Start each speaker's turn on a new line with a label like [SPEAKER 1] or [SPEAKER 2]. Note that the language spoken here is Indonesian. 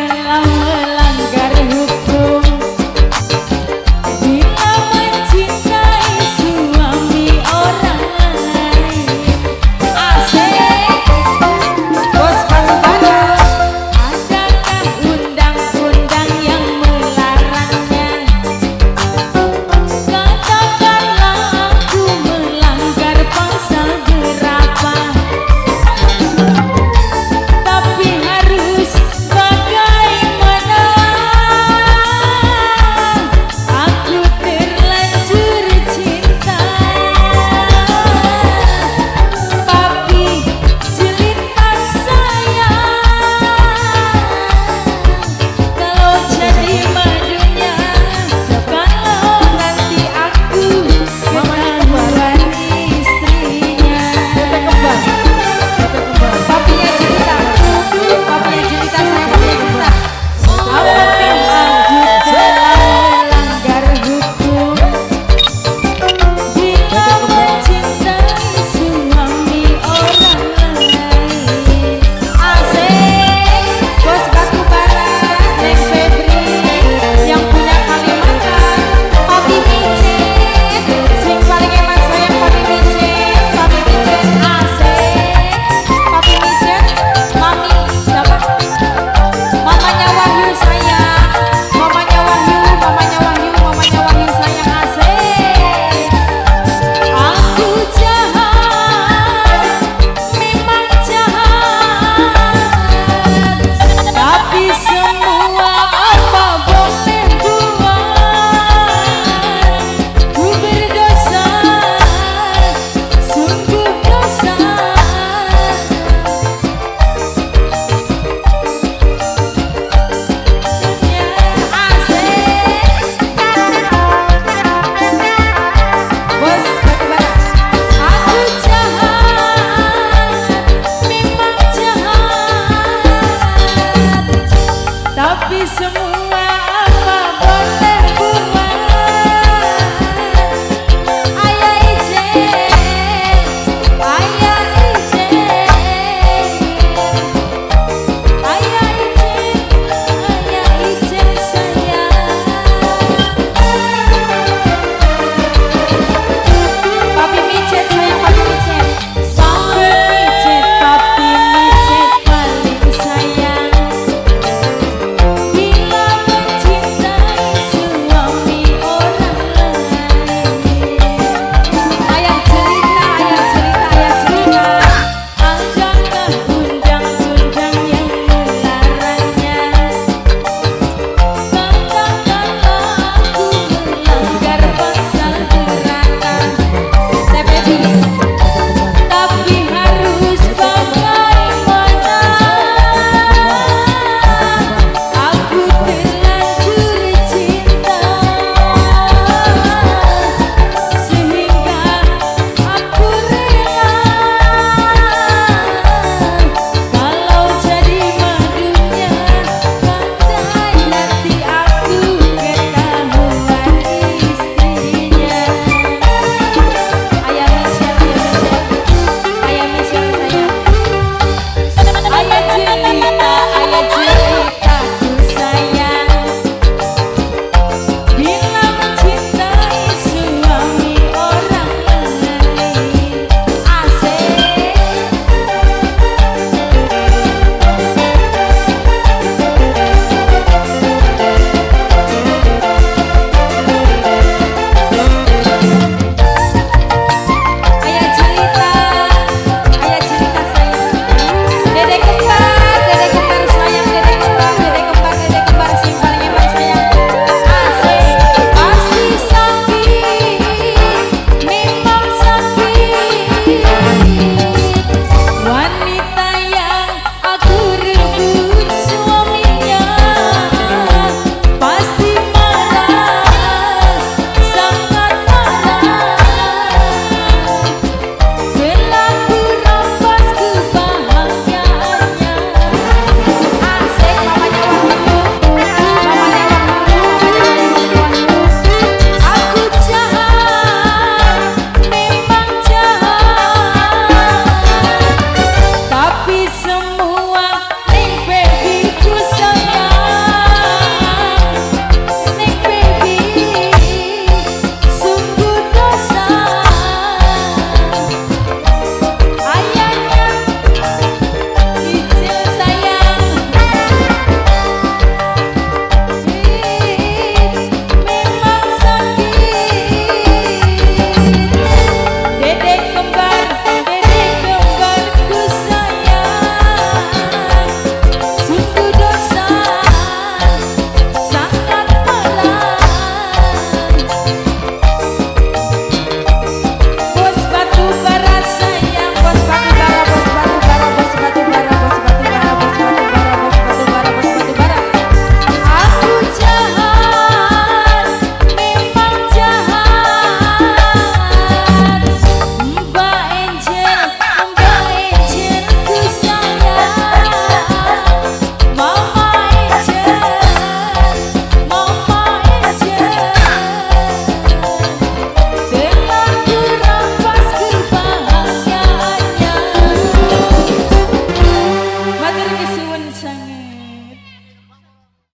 [SPEAKER 1] telah melanggar hukum bila mencintai suami orang lain. Asik bos batu-batu. Adakah undang-undang yang melarangnya? Katakanlah aku melanggar pasal berapa, tapi harus bagaimana? Aku terlanjur cinta. Papi jelita sayang, kalau jadi madunya, kalau nanti aku ketahuan istrinya. Papinya jelita, papinya jelita sayang, papinya jelita. Apakah aku telah melanggar hukum bila mencintai suami orang lain? Asik bos batu bara, Neng Febri yang punya Kalimantan, Papi Micet sing paling emak sayang, Papi Micet, Papi Micet. Asik Papi Micet, Mami siapa? Mamanya Wahyu sayang, mamanya Wahyu, mamanya Wahyu, mamanya Wahyu sayang. Asik. Aku jahat, memang jahat, tapi semua apa boleh buat. Ku berdosa, sungguh dosa. Bos batu-bara. Aku jahat, memang jahat, tapi semua